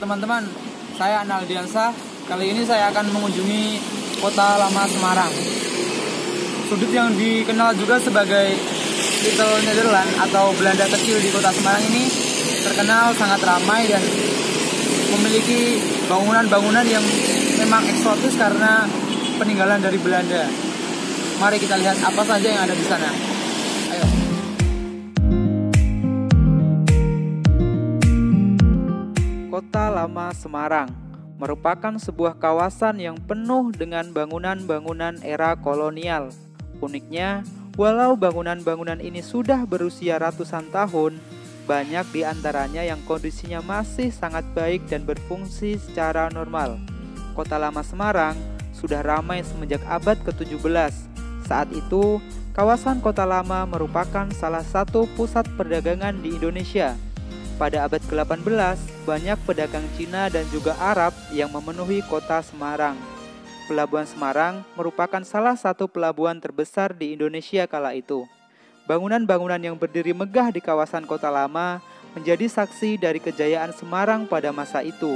teman-teman, saya Analdiansa. Kali ini saya akan mengunjungi Kota Lama Semarang. Sudut yang dikenal juga sebagai Little Netherlands atau Belanda kecil di Kota Semarang ini terkenal sangat ramai dan memiliki bangunan-bangunan yang memang eksotis karena peninggalan dari Belanda. Mari kita lihat apa saja yang ada di sana. Ayo. Kota Lama Semarang merupakan sebuah kawasan yang penuh dengan bangunan-bangunan era kolonial. Uniknya, walau bangunan-bangunan ini sudah berusia ratusan tahun, banyak di antaranya yang kondisinya masih sangat baik dan berfungsi secara normal. Kota Lama Semarang sudah ramai semenjak abad ke-17. Saat itu, kawasan Kota Lama merupakan salah satu pusat perdagangan di Indonesia. Pada abad ke-18, banyak pedagang Cina dan juga Arab yang memenuhi kota Semarang. Pelabuhan Semarang merupakan salah satu pelabuhan terbesar di Indonesia kala itu. Bangunan-bangunan yang berdiri megah di kawasan Kota Lama menjadi saksi dari kejayaan Semarang pada masa itu.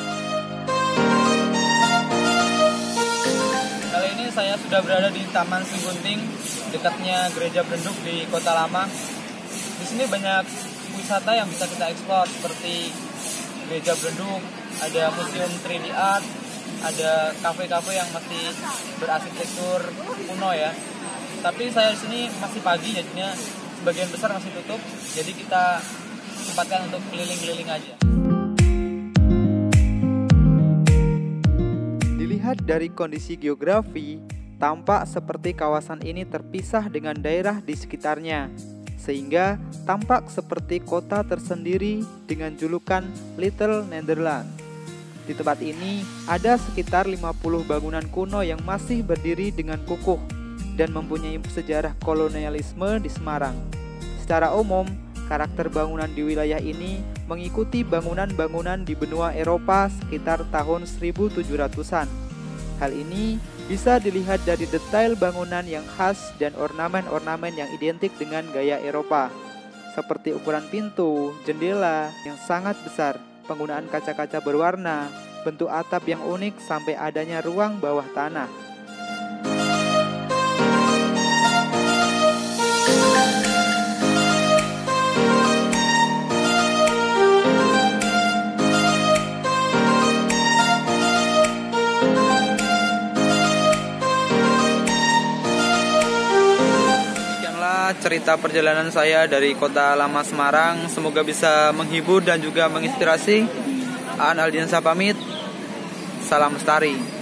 Kali ini saya sudah berada di Taman Singgunting, dekatnya Gereja Brenduk di Kota Lama. Di sini banyak wisata yang bisa kita eksplor seperti Gereja Brenduk, ada Museum 3D Art, ada kafe-kafe yang masih berarsitektur kuno ya. Tapi saya di sini masih pagi, jadinya sebagian besar masih tutup. Jadi kita sempatkan untuk keliling-keliling aja. Dilihat dari kondisi geografi, tampak seperti kawasan ini terpisah dengan daerah di sekitarnya, sehingga tampak seperti kota tersendiri dengan julukan Little Netherlands. Di tempat ini ada sekitar 50 bangunan kuno yang masih berdiri dengan kukuh dan mempunyai sejarah kolonialisme di Semarang. Secara umum, karakter bangunan di wilayah ini mengikuti bangunan-bangunan di benua Eropa sekitar tahun 1700-an. Hal ini bisa dilihat dari detail bangunan yang khas dan ornamen-ornamen yang identik dengan gaya Eropa, seperti ukuran pintu, jendela yang sangat besar, penggunaan kaca-kaca berwarna, bentuk atap yang unik sampai adanya ruang bawah tanah. Cerita perjalanan saya dari Kota Lama Semarang, semoga bisa menghibur dan juga menginspirasi. Analdiansa pamit, salam lestari.